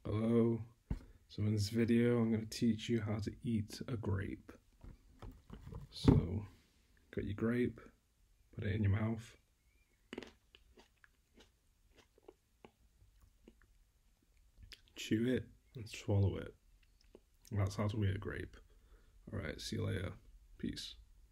Hello. So in this video, I'm going to teach you how to eat a grape. So, got your grape, put it in your mouth. Chew it and swallow it. That's how to eat a grape. Alright, see you later. Peace.